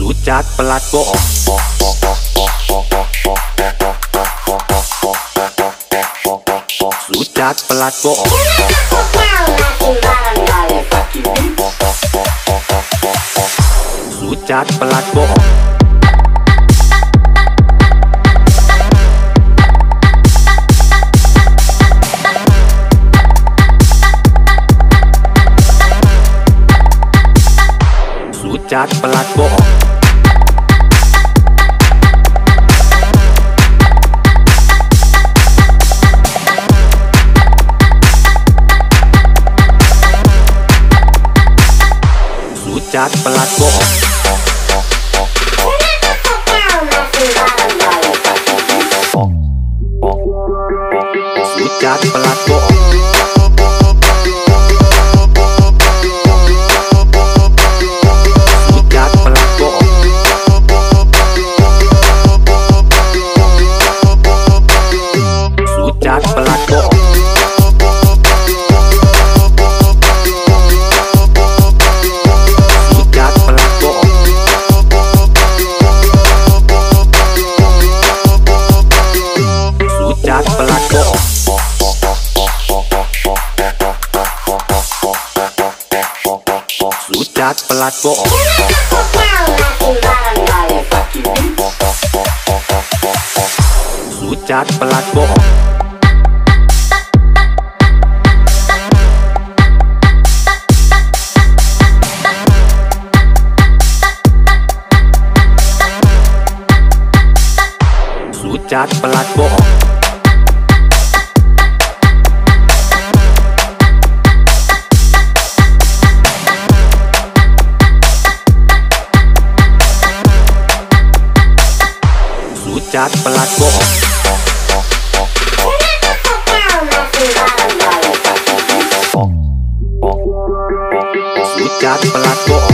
Sujat pelat bohong. Sujat pelat bohong. Sujat pelat bohong. Sujat pelat bohong. Sujat pelat bohong. Sujat pelat bohong. Sujat pelat bohong. Sujat pelat bohong. Sujat pelat bohong. Sujat pelat bohong. Sujat pelat bohong. Sujat pelat bohong. Sujat pelat bohong. Sujat pelat bohong. Sujat pelat bohong.